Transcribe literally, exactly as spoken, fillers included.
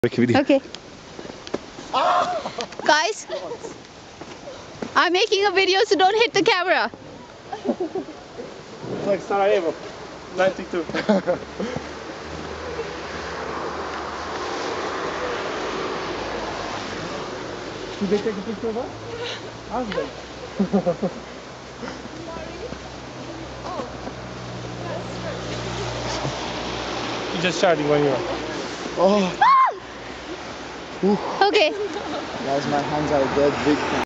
Okay. Guys, I'm making a video, so don't hit the camera. It's like Sarajevo, ninety-two. Did they take a picture of us? Ask them. You're just shouting when you're. Oh. Okay. Guys, my hands are dead big.